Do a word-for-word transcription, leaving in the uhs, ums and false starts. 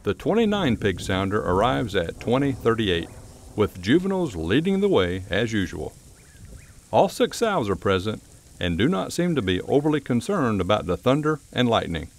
The twenty-nine pig sounder arrives at twenty thirty-eight, with juveniles leading the way as usual. All six sows are present and do not seem to be overly concerned about the thunder and lightning.